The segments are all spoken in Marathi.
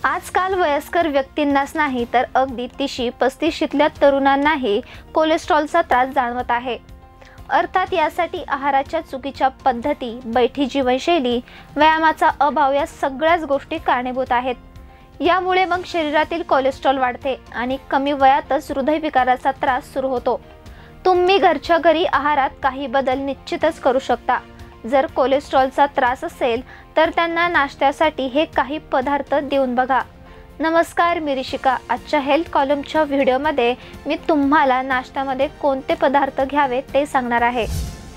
आजकाल वयस्कर व्यक्तींनाच नाही तर अगदी 30-35ल्या तरुणांनाही कोलेस्ट्रॉलचा त्रास जाणवत आहे। अर्थात यासाठी आहाराच्या चुकीच्या पद्धती, बैठी जीवनशैली, व्यायामाचा अभाव या सगळ्याच गोष्टी कारणीभूत आहेत। यामुळे मग शरीरातील कोलेस्ट्रॉल वाढते आणि कमी वयातच हृदयविकाराचा त्रास सुरू होतो। तुम्ही घरच्या घरी आहारात काही बदल निश्चितच करू शकता। जर कोलेस्ट्रॉलचा त्रास असेल तर त्यांना नाश्त्यासाठी हे काही पदार्थ देऊन बघा। नमस्कार, मी ऋषिका। आजच्या हेल्थ कॉलमच्या व्हिडिओमध्ये मी तुम्हाला नाश्त्यामध्ये कोणते पदार्थ घ्यावे ते सांगणार आहे।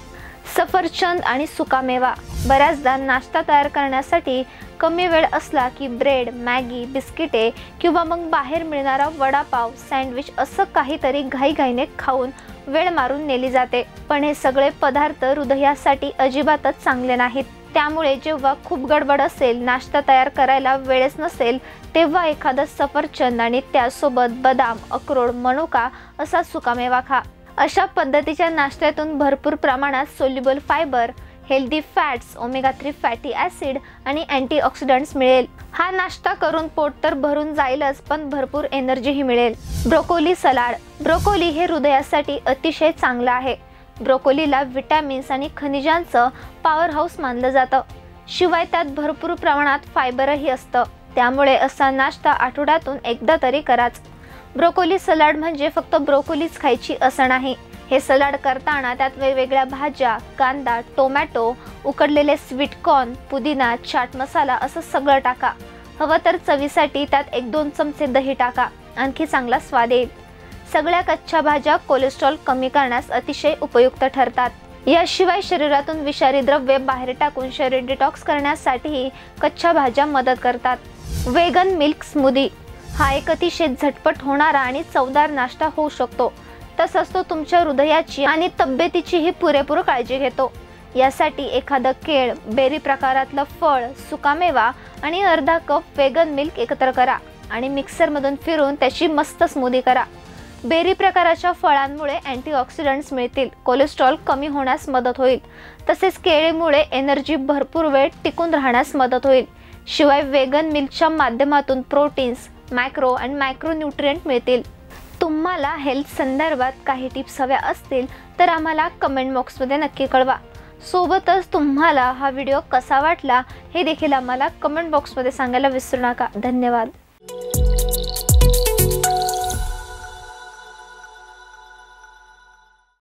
सफरचंद आणि सुकामेवा। बऱ्याचदा नाश्ता तयार करण्यासाठी कमी वेळ असला की ब्रेड, मॅगी, बिस्किटे किंवा मग बाहेर मिळणारा वडापाव, सँडविच असं काहीतरी घाईघाईने खाऊन वेळ मारून नेली जाते। पण हे सगळे पदार्थ हृदयासाठी अजिबातच चांगले नाहीत। त्यामुळे जेव्हा खूप गडबड असेल, नाश्ता तयार करायला वेळच नसेल, तेव्हा एखादा सफरचंद आणि त्यासोबत बदाम, अक्रोड, मनुका असा सुकामेवा खा। अशा पद्धतीच्या नाश्त्यातून भरपूर प्रमाणात soluble fibre, healthy fats, omega 3 fatty acid आणि अँटीऑक्सिडंट्स मिळेल। हा नाश्ता करून पोट तर भरून जाईलच, पण भरपूर एनर्जीही मिळेल। Broccoli salad. ब्रोकोली हे हृदयासाठी अतिशय चांगलं आहे। ब्रोकोलीला विटॅमिन्स आणि खनिजांचं पॉवर हाऊस मानलं जातं। शिवाय त्यात भरपूर प्रमाणात फायबरही असतं। त्यामुळे असा नाश्ता आठवड्यातून एकदा तरी कराच। ब्रोकोली सलाड म्हणजे फक्त ब्रोकोलीच खायची असं नाही। हे सलाड करताना त्यात वेगवेगळ्या भाज्या, कांदा, टोमॅटो, उकडलेले स्वीट कॉर्न, पुदिना, चाट मसाला असं सगळं टाका। हवं तर चवीसाठी त्यात 1-2 चमचे दही टाका, आणखी चांगला स्वाद येईल। सगळ्या कच्च्या भाज्या कोलेस्ट्रॉल कमी करण्यास अतिशय उपयुक्त ठरतात। याशिवाय शरीरातून विषारी द्रव्ये बाहेर टाकून शरीर डिटॉक्स करण्यासाठीही कच्च्या भाज्या मदत करतात। Vegan milk smoothie. हा एक अतिशय झटपट होणारा आणि चवदार नाश्ता होऊ शकतो। तसंच तो तुमच्या हृदयाची आणि तब्येतीचीही पुरेपूर काळजी घेतो। यासाठी एखादं केळ, बेरी प्रकारातलं फळ, सुकामेवा आणि अर्धा कप वेगन मिल्क एकत्र करा आणि मिक्सरमधून फिरून त्याची मस्त स्मूदी करा। बेरी प्रकाराच्या फळांमुळे अँटीऑक्सिडंट्स मिळतील, कोलेस्ट्रॉल कमी होण्यास मदत होईल। तसेच केळीमुळे एनर्जी भरपूर वेळ टिकून राहण्यास मदत होईल। शिवाय वेगन मिल्कच्या माध्यमातून प्रोटीन्स, मॅक्रो आणि मायक्रोन्यूट्रिएंट मिळतील। तुम्हाला हेल्थ संदर्भात काही टिप्स हव्या असतील तर आम्हाला कमेंट बॉक्समध्ये नक्की कळवा। सोबतच तुम्हाला हा व्हिडिओ कसा वाटला हे देखील आम्हाला कमेंट बॉक्समध्ये सांगायला विसरू नका। धन्यवाद।